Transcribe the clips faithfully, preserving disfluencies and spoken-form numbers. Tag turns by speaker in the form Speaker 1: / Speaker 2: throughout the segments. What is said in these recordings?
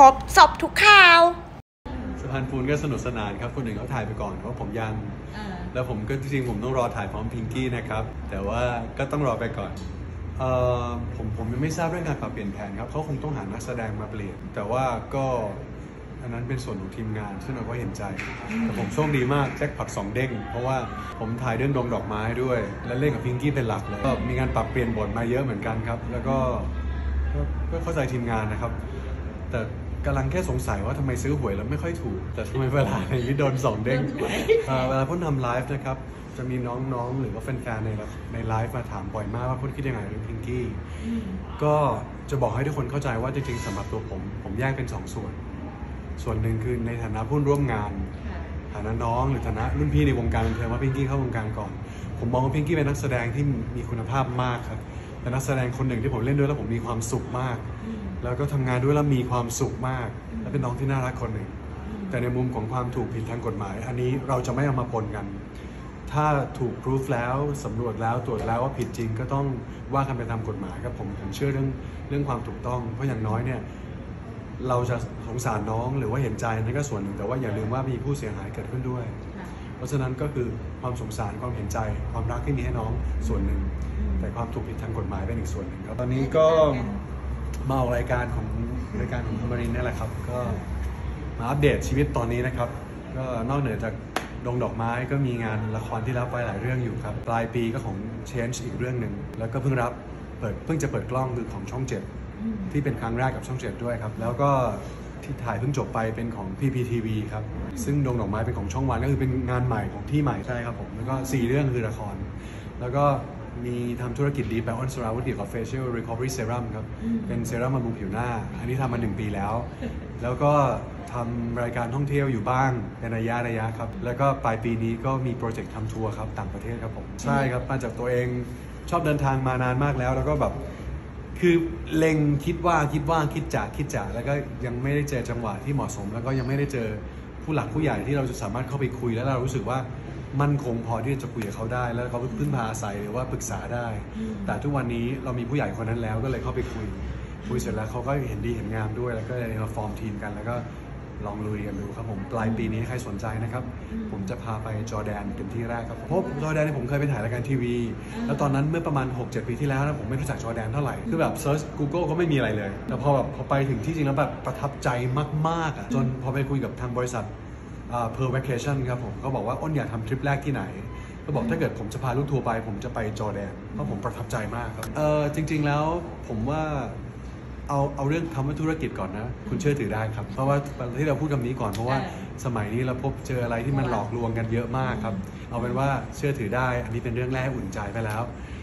Speaker 1: รบจบทุกข่าว
Speaker 2: สะพานปูนก็สนุกสนานครับคนอื่นเขาถ่ายไปก่อนเพราะผมยังแล้วผมก็จริงๆผมต้องรอถ่ายพร้อมพิงกี้นะครับแต่ว่าก็ต้องรอไปก่อนเอ่อผมผมยังไม่ทราบเรื่องการปรับเปลี่ยนแผนครับเขาคงต้องหานักแสดงมาเปลี่ยนแต่ว่าก็อันนั้นเป็นส่วนของทีมงานซึ่งเราก็เห็นใจแต่ผมโชคดีมากแจ็คพอตสองเด้งเพราะว่าผมถ่ายเรื่องดงดอกไม้ด้วยและเล่นกับพิงกี้เป็นหลักเลยก็มีการปรับเปลี่ยนบทมาเยอะเหมือนกันครับแล้วก็ก็เข้าใจทีมงานนะครับแต่กำลังแค่สงสัยว่าทำไมซื้อหวยแล้วไม่ค่อยถูกแต่ทำไมเวลาในนี้โดนสองเด้งเวลาพ่นทำไลฟ์นะครับจะมีน้องๆหรือว่าแฟนๆในในไลฟ์มาถามบ่อยมากว่าพ่นคิดยังไงเรื่องพิงกี้ก็จะบอกให้ทุกคนเข้าใจว่าจริงๆสำหรับตัวผมผมแยกเป็นสองส่วนส่วนหนึ่งคือในฐานะผู้ร่วมงานฐานะน้องหรือฐานะรุ่นพี่ในวงการบันเทิงว่าพิงกี้เข้าวงการก่อนผมมองว่าพิงกี้เป็นนักแสดงที่มีคุณภาพมากครับเป็นนักแสดงคนหนึ่งที่ผมเล่นด้วยแล้วผมมีความสุขมากแล้วก็ทำงานด้วยแล้วมีความสุขมากและเป็นน้องที่น่ารักคนหนึ่งแต่ในมุมของความถูกผิดทางกฎหมายอันนี้เราจะไม่เอามาปนกันถ้าถูกพิสูจแล้วสำรวจแล้วตรวจแล้วว่าผิดจริงก็ต้องว่ากันไปตามกฎหมายครับผมผมเชื่อเรื่องเรื่องความถูกต้องเพราะอย่างน้อยเนี่ยเราจะสงสารน้องหรือว่าเห็นใจนั่นก็ส่วนหนึ่งแต่ว่าอย่าลืมว่ามีผู้เสียหายเกิดขึ้นด้วยเพราะฉะนั้นก็คือความสงสารความเห็นใจความรักที่มีให้น้องส่วนหนึ่งแต่ความถูกผิดทางกฎหมายเป็นอีกส่วนหนึ่งครับตอนนี้ก็มาออกรายการของรายการของมารินนี่แหละครับก็มาอัปเดตชีวิตตอนนี้นะครับก็นอกเหนือจากดงดอกไม้ก็มีงานละครที่รับไปหลายเรื่องอยู่ครับปลายปีก็ของ Change อีกเรื่องหนึ่งแล้วก็เพิ่งรับเปิดเพิ่งจะเปิดกล้องคือของช่องเจ็ดที่เป็นครั้งแรกกับช่องเจ็ดด้วยครับแล้วก็ที่ถ่ายเพิ่งจบไปเป็นของ พี พี ที วี ครับซึ่งดงดอกไม้เป็นของช่องวันก็คือเป็นงานใหม่ของที่ใหม่ใช่ครับผมแล้วก็สี่เรื่องคือละครแล้วก็มีทำธุรกิจดีแบลออนสราวุธเกี่ยวกับ Facial Recovery Serum ครับเป็นเซรั่มบำรุงผิวหน้าอันนี้ทำมาหนึ่งปีแล้วแล้วก็ทำรายการท่องเที่ยวอยู่บ้างเป็นระยะระยะครับแล้วก็ปลายปีนี้ก็มีโปรเจกต์ทำทัวร์ครับต่างประเทศครับผมใช่ครับมาจากตัวเองชอบเดินทางมานานมากแล้วแล้วก็แบบคือเล็งคิดว่าคิดว่าคิดจะคิดจะแล้วก็ยังไม่ได้เจอจังหวะที่เหมาะสมแล้วก็ยังไม่ได้เจอผู้หลักผู้ใหญ่ที่เราจะสามารถเข้าไปคุยแล้วเรารู้สึกว่ามั่นคงพอที่จะคุยกับเขาได้แล้วเขาพึ่งพาอาศัยหรือว่าปรึกษาได้แต่ทุกวันนี้เรามีผู้ใหญ่คนนั้นแล้วก็เลยเข้าไปคุยคุยเสร็จแล้วเขาก็เห็นดีเห็นงามด้วยแล้วก็เลยมาฟอร์มทีมกันแล้วก็ลองลุยกันดูครับผมปลายปีนี้ใครสนใจนะครับผมจะพาไปจอร์แดนเป็นที่แรกครับเพราะจอร์แดนผมเคยไปถ่ายรายการทีวีแล้วตอนนั้นเมื่อประมาณ หกเจ็ด ปีที่แล้วนะผมไม่รู้จักจอร์แดนเท่าไหร่คือแบบเซิร์ช Google ก็ไม่มีอะไรเลยแต่พอแบบพอไปถึงที่จริงแล้วแบบประทับใจมากๆอ่ะจนพอไปคุยกับทางบริษัทPearl Vacation ครับผมเขาบอกว่าอ้นอยากทำทริปแรกที่ไหนก็บอกถ้าเกิดผมจะพาลูกทัวร์ไปผมจะไปจอร์แดนเพราะผมประทับใจมากครับเออจริงๆแล้วผมว่าเอาเอาเรื่องทำว่าธุรกิจก่อนนะคุณเชื่อถือได้ครับเพราะว่าที่เราพูดคำนี้ก่อนเพราะว่าสมัยนี้เราพบเจออะไรที่มันหลอกลวงกันเยอะมากครับเอาเป็นว่าเชื่อถือได้อันนี้เป็นเรื่องแรกอุ่นใจไปแล้ว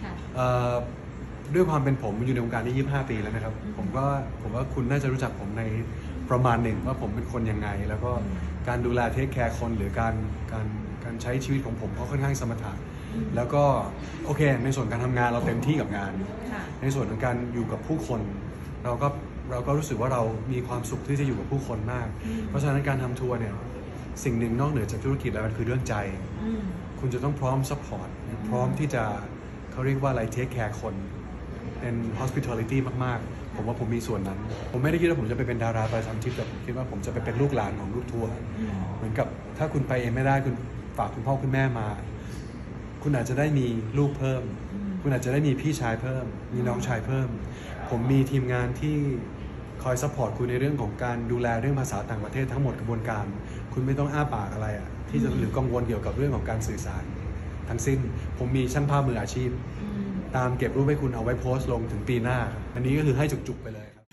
Speaker 2: ด้วยความเป็นผมอยู่ในวงการนี้ยี่สิบห้าปีแล้วนะครับผมก็ผมว่าคุณน่าจะรู้จักผมในประมาณหนึ่งว่าผมเป็นคนยังไงแล้วก็การดูแลเทคแคร์คนหรือการการการใช้ชีวิตของผมก็ค่อนข้างสมถะแล้วก็โอเคในส่วนการทำงานเราเต็มที่กับงานในส่วนของการอยู่กับผู้คนเราก็เราก็รู้สึกว่าเรามีความสุขที่จะอยู่กับผู้คนมากเพราะฉะนั้นการทำทัวร์เนี่ยสิ่งหนึ่งนอกเหนือจากธุรกิจแล้วมันคือเรื่องใจคุณจะต้องพร้อมซัพพอร์ตพร้อมที่จะเขาเรียกว่าอะไรเทคแคร์คนเป็น hospitality มากๆผมว่าผมมีส่วนนั้นผมไม่ได้คิดว่าผมจะไปเป็นดาราไปทำทริปแต่ผมคิดว่าผมจะไปเป็นลูกหลานของลูกทัวร์เหมือนกับถ้าคุณไปเองไม่ได้คุณฝากคุณพ่อคุณแม่มาคุณอาจจะได้มีลูกเพิ่มคุณอาจจะได้มีพี่ชายเพิ่มมีน้องชายเพิ่มผมมีทีมงานที่คอยซัพพอร์ตคุณในเรื่องของการดูแลเรื่องภาษาต่างประเทศทั้งหมดกระบวนการคุณไม่ต้องอ้าปากอะไรอ่ะที่จะหรือกังวลเกี่ยวกับเรื่องของการสื่อสารทั้งสิ้นผมมีช่างภาพมืออาชีพตามเก็บรูปให้คุณเอาไว้โพสต์ลงถึงปีหน้าอันนี้ก็คือให้จุกๆไปเลยครับ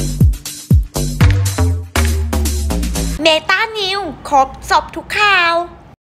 Speaker 1: เมตานิวครบจบทุกข่าว